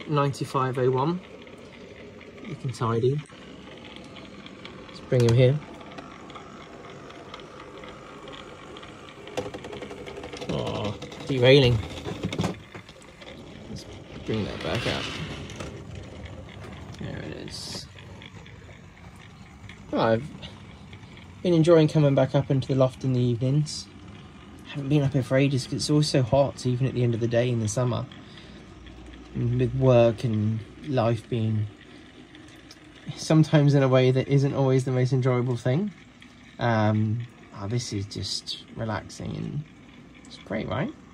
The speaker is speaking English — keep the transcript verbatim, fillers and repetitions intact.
ninety-five oh one. Looking tidy. Let's bring him here. Oh, derailing. Let's bring that back up. There it is. Oh, I've been enjoying coming back up into the loft in the evenings. Haven't been up here for ages because it's always so hot, even at the end of the day in the summer. And with work and life being sometimes in a way that isn't always the most enjoyable thing. Um, oh, this is just relaxing and it's great, right?